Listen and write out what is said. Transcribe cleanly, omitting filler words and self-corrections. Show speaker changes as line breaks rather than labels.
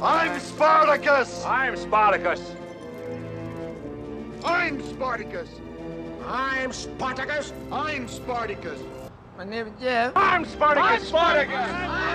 I'm Spartacus!
I'm Spartacus.
I'm Spartacus!
I'm Spartacus.
I'm Spartacus!
My name is Jeff.
I'm Spartacus.
I'm Spartacus!